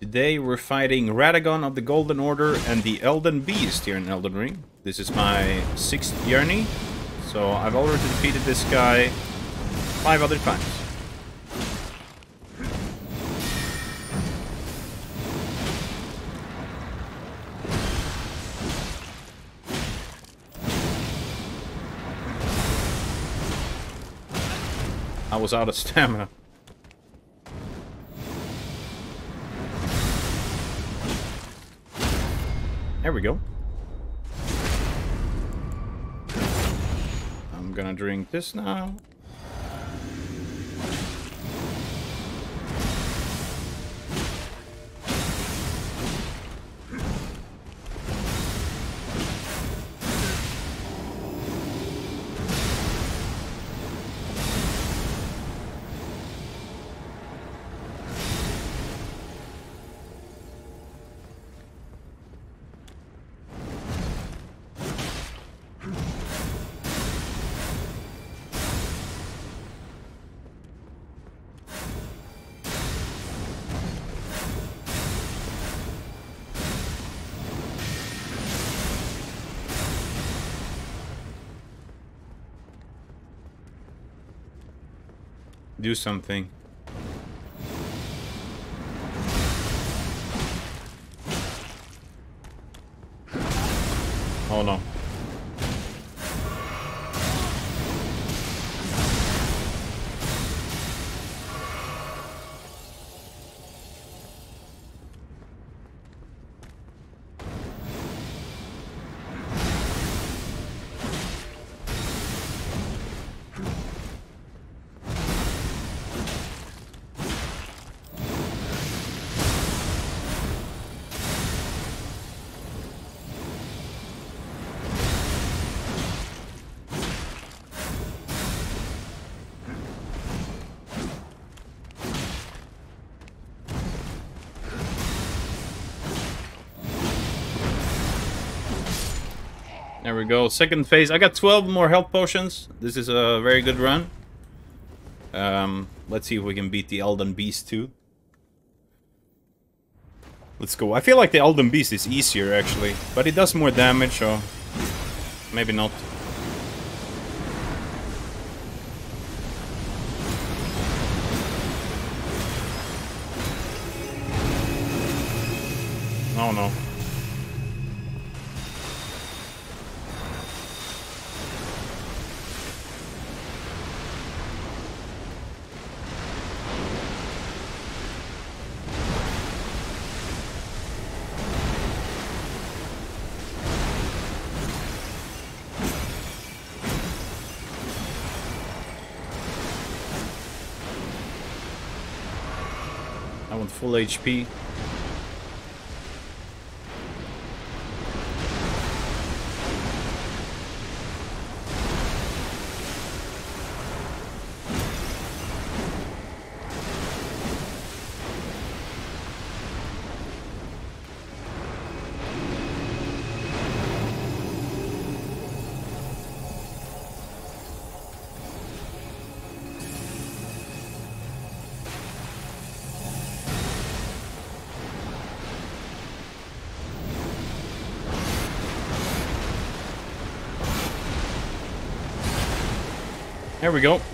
Today we're fighting Radagon of the Golden Order and the Elden Beast here in Elden Ring. This is my 6th journey, so I've already defeated this guy 5 other times. I was out of stamina. There we go. I'm gonna drink this now. Do something. Oh no. There we go, second phase. I got 12 more health potions. This is a very good run. Let's see if we can beat the Elden Beast too. Let's go. I feel like the Elden Beast is easier actually, but it does more damage, so maybe not. Oh no. I want full HP. There we go.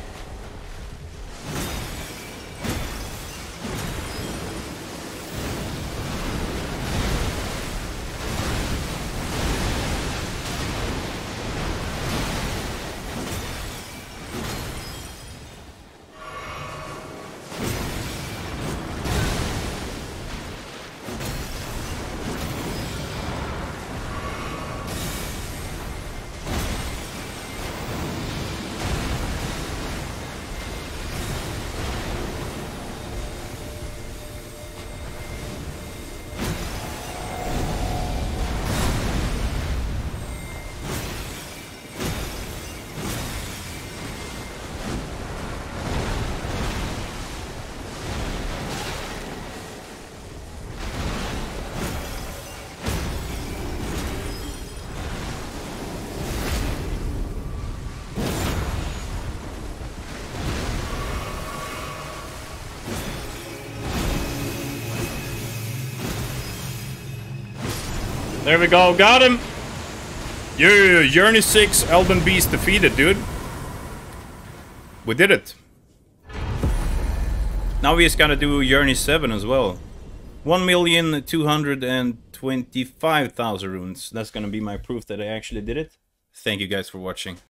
There we go, got him! Yeah, Journey 6, Elden Beast defeated, dude. We did it. Now we just gotta do Journey 7 as well. 1,225,000 runes. That's gonna be my proof that I actually did it. Thank you guys for watching.